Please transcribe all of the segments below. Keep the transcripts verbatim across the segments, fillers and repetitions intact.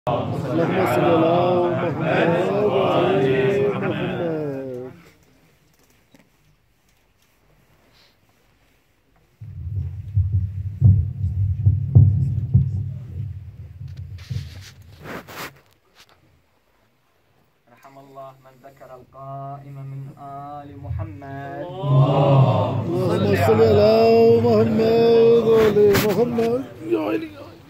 اللهم صل على محمد وعلى محمد. رحم الله من ذكر القائم من آل محمد. اللهم صل على محمد وعلى محمد. يا عيني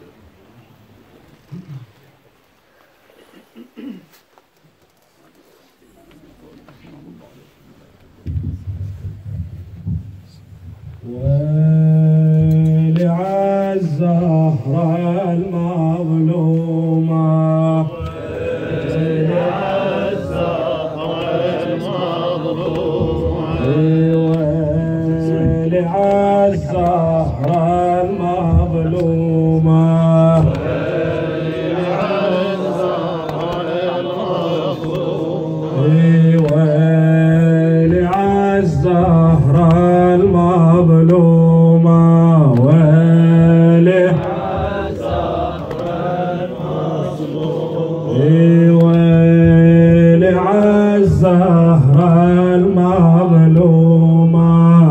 ولعالزهرة المظلومة ولعالزهرة المظلومة ولعالزهرة المظلومة ولعالزهرة المظلومة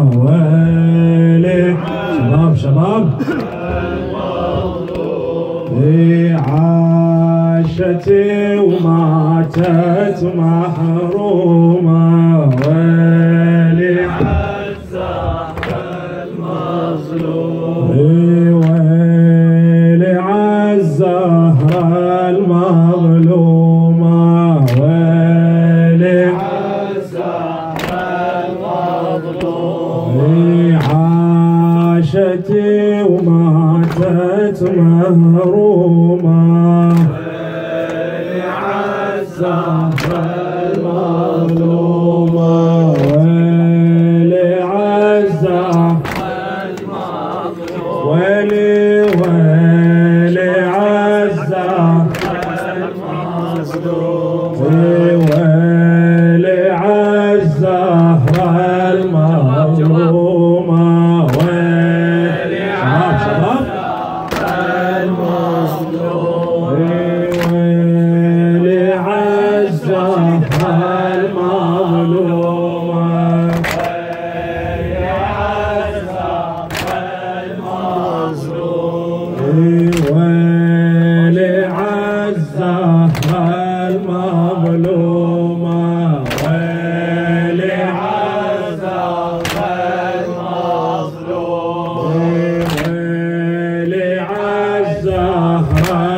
ولي شباب شباب عاشت وماتت محرومة ولعالزهرة المظلومة ولعالزهرة المظلومة ولعالزهرة المظلومة عاشت وماتت مهرومة ولعالزهرة المظلومة ولعالزهرة المظلومة ولي ولعالزهرة المظلومة ولعالزهرة المظلومة ولعالزهرة المظلومة ولعالزهرة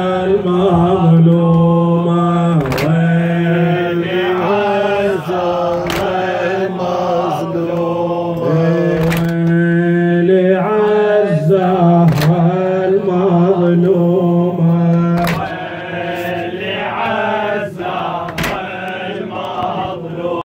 المظلومة ولعالزهرة